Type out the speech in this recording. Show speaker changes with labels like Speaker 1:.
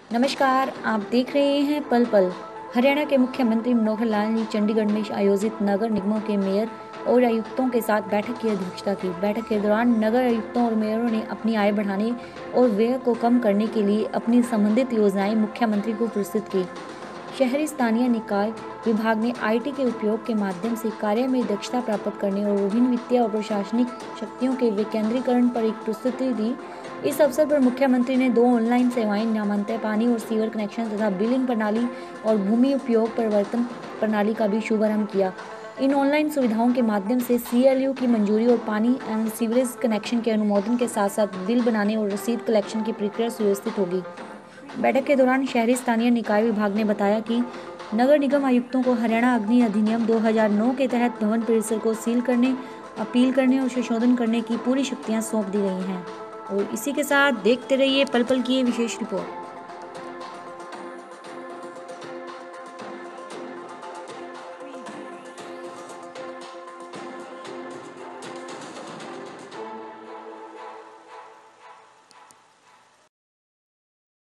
Speaker 1: नमस्कार, आप देख रहे हैं पल पल। हरियाणा के मुख्यमंत्री मनोहर लाल ने चंडीगढ़ में आयोजित नगर निगमों के मेयर और आयुक्तों के साथ बैठक की अध्यक्षता की। बैठक के दौरान नगर आयुक्तों और मेयरों ने अपनी आय बढ़ाने और व्यय को कम करने के लिए अपनी संबंधित योजनाएं मुख्यमंत्री को प्रस्तुत की। शहरी स्थानीय निकाय विभाग ने आईटी के उपयोग के माध्यम से कार्य में दक्षता प्राप्त करने और विभिन्न वित्तीय और प्रशासनिक शक्तियों के विकेंद्रीकरण पर एक प्रस्तुति दी। इस अवसर पर मुख्यमंत्री ने 2 ऑनलाइन सेवाएं नामांतरण, पानी और सीवर कनेक्शन तथा बिलिंग प्रणाली और भूमि उपयोग परिवर्तन प्रणाली का भी शुभारंभ किया। इन ऑनलाइन सुविधाओं के माध्यम से सीएलयू की मंजूरी और पानी एवं सीवरेज कनेक्शन के अनुमोदन के साथ साथ बिल बनाने और रसीद कलेक्शन की प्रक्रिया सुव्यवस्थित होगी। बैठक के दौरान शहरी स्थानीय निकाय विभाग ने बताया कि नगर निगम आयुक्तों को हरियाणा अग्नि अधिनियम 2009 के तहत भवन परिसर को सील करने, अपील करने और संशोधन करने की पूरी शक्तियां सौंप दी गई हैं। और इसी के साथ देखते रहिए पल पल की ये विशेष रिपोर्ट।